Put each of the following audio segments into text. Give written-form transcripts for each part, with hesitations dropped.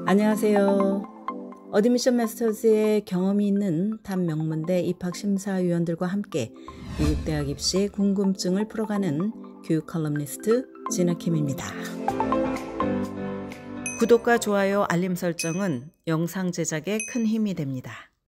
안녕하세요. 어드미션 마스터즈의 경험이 있는 탑 명문대 입학심사위원들과 함께 미국 대학 입시의 궁금증을 풀어가는 교육 컬럼니스트 진아킴입니다. 구독과 좋아요, 알림 설정은 영상 제작에 큰 힘이 됩니다.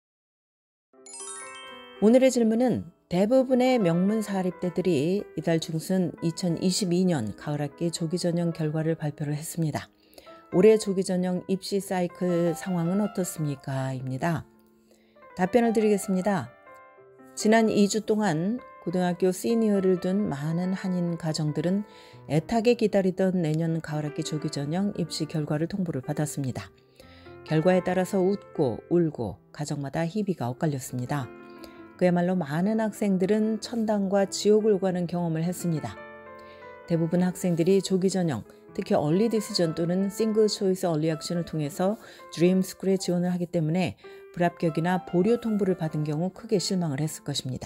오늘의 질문은 대부분의 명문 사립대들이 이달 중순 2022년 가을학기 조기전형 결과를 발표를 했습니다. 올해 조기전형 입시 사이클 상황은 어떻습니까? 입니다. 답변을 드리겠습니다. 지난 2주 동안 고등학교 시니어를 둔 많은 한인 가정들은 애타게 기다리던 내년 가을학기 조기전형 입시 결과를 통보를 받았습니다. 결과에 따라서 웃고 울고 가정마다 희비가 엇갈렸습니다. 그야말로 많은 학생들은 천당과 지옥을 가는 경험을 했습니다. 대부분 학생들이 조기전형, 특히 얼리 디시전 또는 싱글 초이스 얼리 액션을 통해서 드림스쿨에 지원을 하기 때문에 불합격이나 보류 통보를 받은 경우 크게 실망을 했을 것입니다.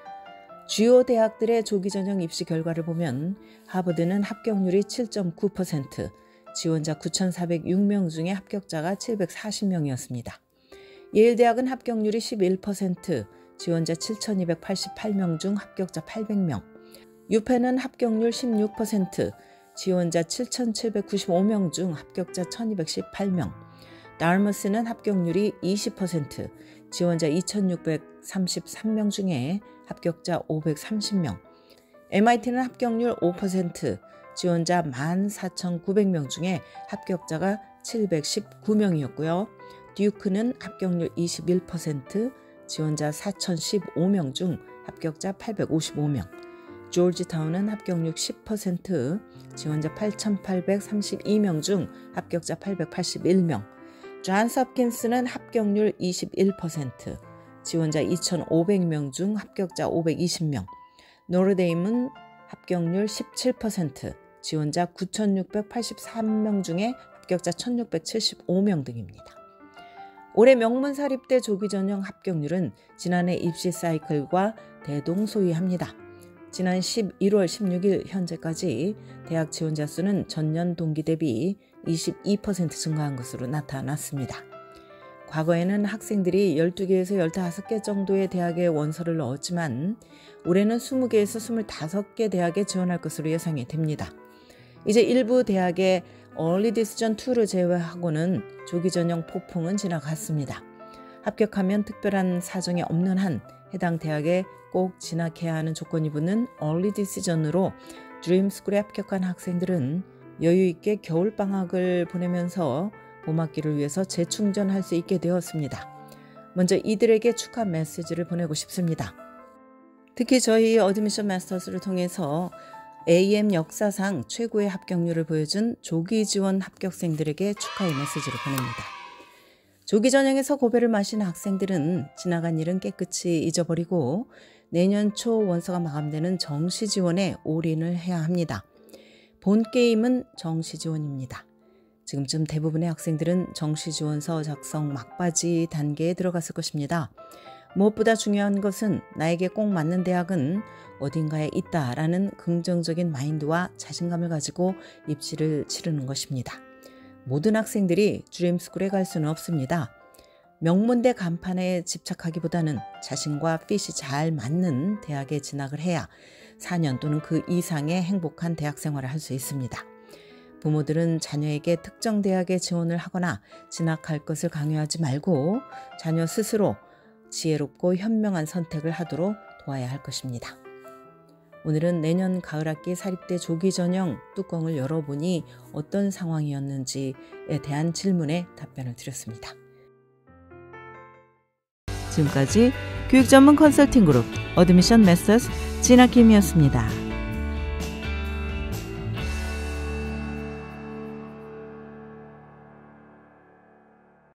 주요 대학들의 조기전형 입시 결과를 보면 하버드는 합격률이 7.9%, 지원자 9,406명 중에 합격자가 740명이었습니다. 예일대학은 합격률이 11%, 지원자 7,288명 중 합격자 800명, 유펜은 합격률 16%, 지원자 7,795명 중 합격자 1,218명, 다르머스는 합격률이 20%, 지원자 2,633명 중에 합격자 530명, MIT는 합격률 5%, 지원자 14,900명 중에 합격자가 719명이었고요. 듀크는 합격률 21%, 지원자 4,015명 중 합격자 855명, 조지타운은 합격률 10%, 지원자 8,832명 중 합격자 881명, 존스 홉킨스는 합격률 21%, 지원자 2,500명 중 합격자 520명, 노르데임은 합격률 17%, 지원자 9,683명 중에 합격자 1,675명 등입니다. 올해 명문사립대 조기전형 합격률은 지난해 입시 사이클과 대동소이합니다. 지난 11월 16일 현재까지 대학 지원자 수는 전년 동기 대비 22% 증가한 것으로 나타났습니다. 과거에는 학생들이 12개에서 15개 정도의 대학에 원서를 넣었지만 올해는 20개에서 25개 대학에 지원할 것으로 예상이 됩니다. 이제 일부 대학의 얼리 디시전 2를 제외하고는 조기전형 폭풍은 지나갔습니다. 합격하면 특별한 사정이 없는 한 해당 대학에 꼭 진학해야 하는 조건이 붙는 얼리 디시전으로 드림스쿨에 합격한 학생들은 여유있게 겨울방학을 보내면서 봄학기를 위해서 재충전할 수 있게 되었습니다. 먼저 이들에게 축하 메시지를 보내고 싶습니다. 특히 저희 어드미션 마스터스를 통해서 AM 역사상 최고의 합격률을 보여준 조기 지원 합격생들에게 축하의 메시지를 보냅니다. 조기 전형에서 고배를 마신 학생들은 지나간 일은 깨끗이 잊어버리고 내년 초 원서가 마감되는 정시 지원에 올인을 해야 합니다. 본 게임은 정시 지원입니다. 지금쯤 대부분의 학생들은 정시 지원서 작성 막바지 단계에 들어갔을 것입니다. 무엇보다 중요한 것은 나에게 꼭 맞는 대학은 어딘가에 있다라는 긍정적인 마인드와 자신감을 가지고 입시를 치르는 것입니다. 모든 학생들이 드림스쿨에 갈 수는 없습니다. 명문대 간판에 집착하기보다는 자신과 핏이 잘 맞는 대학에 진학을 해야 4년 또는 그 이상의 행복한 대학 생활을 할 수 있습니다. 부모들은 자녀에게 특정 대학에 지원을 하거나 진학할 것을 강요하지 말고 자녀 스스로 지혜롭고 현명한 선택을 하도록 도와야 할 것입니다. 오늘은 내년 가을학기 사립대 조기전형 뚜껑을 열어보니 어떤 상황이었는지에 대한 질문에 답변을 드렸습니다. 지금까지 교육전문 컨설팅 그룹 어드미션 마스터스 진아킴이었습니다.